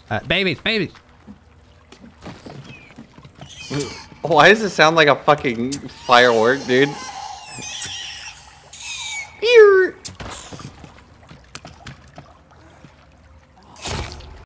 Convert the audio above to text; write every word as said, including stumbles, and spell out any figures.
Uh, babies, babies. Why does it sound like a fucking firework, dude?